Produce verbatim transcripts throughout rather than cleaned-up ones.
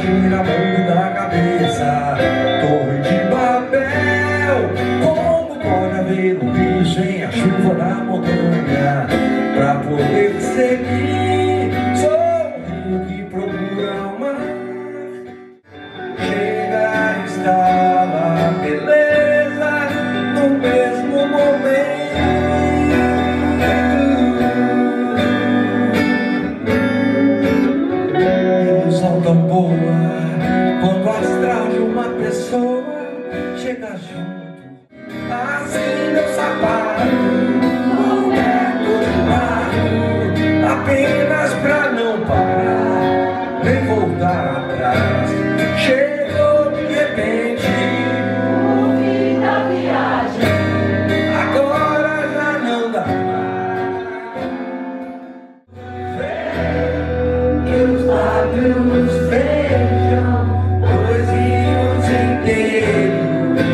gira mundo da cabeça. Torre de Babel, como pode haver um rio sem a chuva da montanha? Pra poder seguir, sou um rio que procura o mar. Chega e instala a beleza no mesmo momento. Ilusão tão boa quando o astral de uma pessoa chega junto. Assim meu sapato, coberto de barro, apenas pra não parar, nem voltar atrás. Chegou de repente o fim da viagem, agora já não dá mais. Que os lábios beijam dois rios inteiros,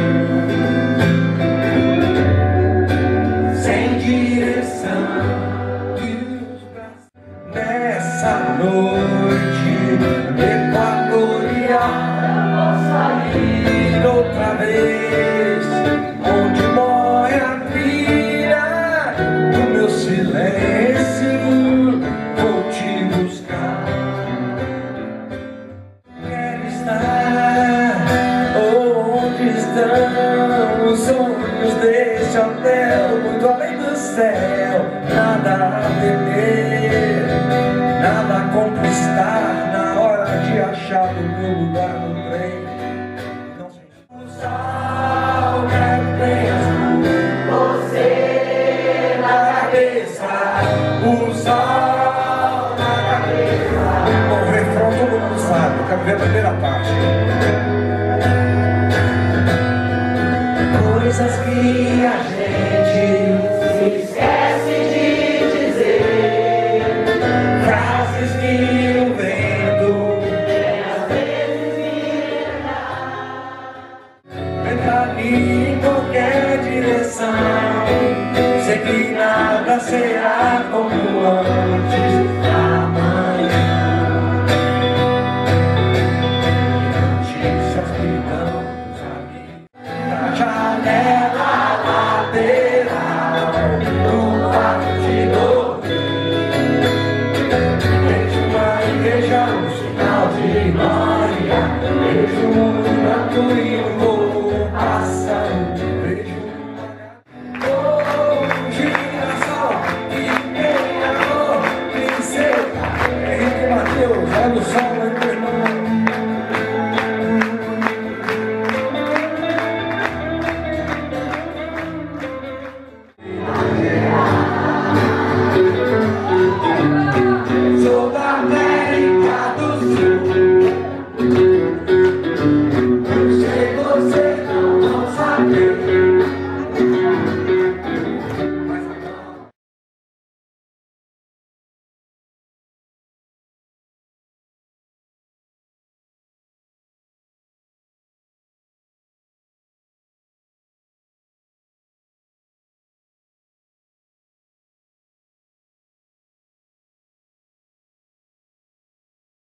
sem direção, e os braços nessa noite equatorial. Eu vou sair outra vez, onde morre a trilha do meu silêncio. Vou te buscar. Quero estar onde estão os sonhos desse hotel, muito além do céu. Nada a temer, nada a conquistar na hora de achar o meu lugar no trem. Não sei. O sol que penso, você na cabeça. O sol na cabeça. O refrão todo mundo sabe, eu quero ver a primeira parte. Coisas que a gente se esquece de dizer, frases que o vento quer às vezes me lembrar. Entra em qualquer direção, sei que nada será como antes da manhã. Notícias que dão os amigos na janela lateral do quarto de dormir. Vejo uma igreja, um sinal de glória. Vejo um canto e um voo passando. Vejo uma oh, girassol que tem amor, princesa. Henrique Mateus, olha o sol,